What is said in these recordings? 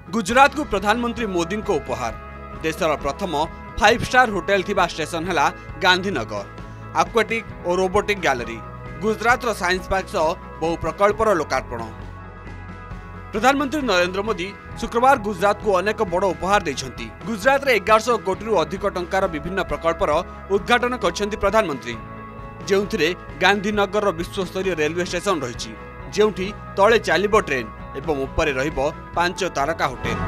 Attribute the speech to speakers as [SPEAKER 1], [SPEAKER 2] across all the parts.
[SPEAKER 1] गुजरात को प्रधानमंत्री मोदी को उपहार। देशर प्रथम 5 स्टार होटेल थिबा स्टेशन है गांधीनगर। एक्वाटिक और रोबोटिक गैलरी, गुजरात रो साइंस पार्क सह बहु प्रकल्पर लोकार्पण। प्रधानमंत्री नरेंद्र मोदी शुक्रवार गुजरात को अनेक बड़ उपहार देछंती। गुजरात रे 1100 कोटी अधिक टंकार विभिन्न प्रकल्पर उद्घाटन करछंती प्रधानमंत्री, जेउथिरे गांधीनगर रो विश्वस्तरीय रेलवे स्टेशन रहिछि, जेउठी तळे चालिबो ट्रेन एवं ऊपर रहिबो 5 तारका होटेल।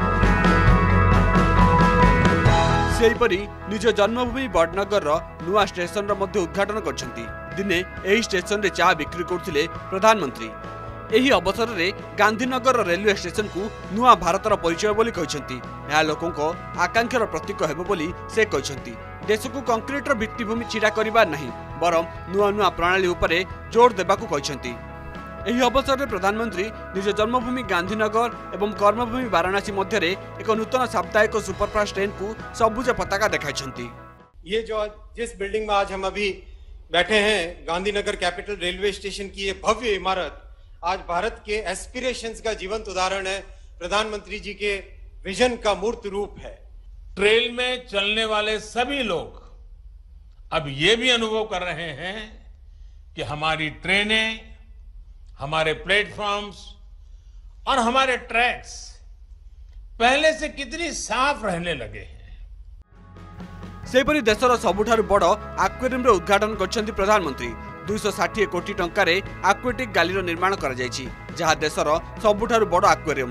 [SPEAKER 1] सेहीपरि निज जन्मभूमि बड़नगर नुआ स्टेशन रो मध्य उद्घाटन करछंती। दिने एही स्टेशन रे चा बिक्री करथिले प्रधानमंत्री। एही अवसर रे गांधीनगर रेलवे स्टेशन को नुआ भारतर परिचय बोली कहछंती। यह लोकों को आकांक्षार प्रतीक हेबो बोली से कहछंती। देश को कंक्रीटर भित्तिभूमि छिड़ा करिबा नहीं, बरम नुआ नुआ प्रणाली उपरे जोर देबाकू कहछंती। एही अवसर में प्रधानमंत्री निज जन्मभूमि गांधीनगर एवं कर्मभूमि वाराणसी मध्य एक नूतन साप्ताहिक सुपरफास्ट ट्रेन को सबुज पताका दिखाई।
[SPEAKER 2] ये जो जिस बिल्डिंग में आज हम अभी बैठे हैं, गांधीनगर कैपिटल रेलवे स्टेशन की ये भव्य इमारत आज भारत के एस्पिरेशंस का जीवंत उदाहरण है। प्रधानमंत्री जी के विजन का मूर्त रूप है।
[SPEAKER 3] ट्रेन में चलने वाले सभी लोग अब ये भी अनुभव कर रहे हैं कि हमारी ट्रेनें, हमारे प्लेटफॉर्म्स और हमारे ट्रैक्स पहले से कितनी साफ रहने लगे हैं।
[SPEAKER 1] सेपरि देशर सबुठारु बड़ एक्वेरियम रे उद्घाटन करछंती प्रधानमंत्री। 260 कोटी टंकारे एक्वाटिक गैलरी निर्माण करा जायछि, जहा देशर सबुठारु बड़ एक्वेरियम।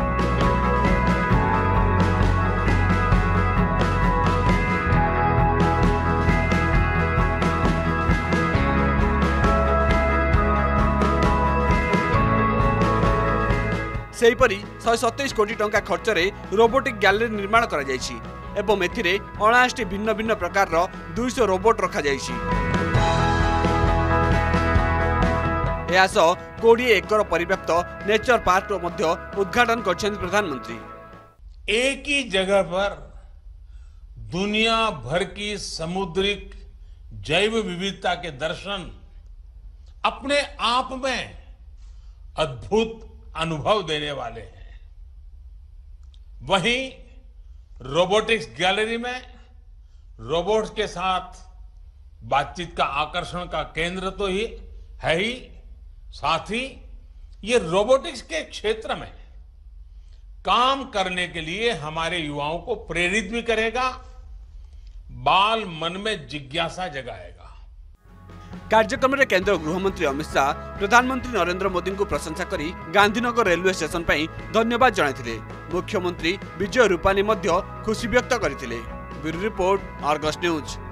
[SPEAKER 1] सेहीपरि 127 कोटी टंका खर्च रे रोबोटिक गैलरी निर्माण करा जायछि एवं एथिरे 79 भिन्न भिन्न प्रकार 200 रोबोट रखा जायछि। एहासो 20 एकर परिव्याप्त नेचर पार्क मध्य उद्घाटन करछन्ति प्रधानमंत्री।
[SPEAKER 3] एक ही जगह पर दुनिया भर की समुद्रिक जैव विविधता के दर्शन अपने आप में अद्भुत अनुभव देने वाले हैं। वहीं रोबोटिक्स गैलरी में रोबोट्स के साथ बातचीत का आकर्षण का केंद्र तो ही है ही, साथ ही ये रोबोटिक्स के क्षेत्र में काम करने के लिए हमारे युवाओं को प्रेरित भी करेगा, बाल मन में जिज्ञासा जगाएगा।
[SPEAKER 1] कार्यक्रम में केंद्र गृहमंत्री अमित शाह प्रधानमंत्री नरेंद्र मोदी को प्रशंसा करी गांधीनगर रेलवे स्टेशन पर धन्यवाद जणाइथिले। मुख्यमंत्री विजय रूपानी मध्य खुशी व्यक्त करथिले। Bureau report, Argus news.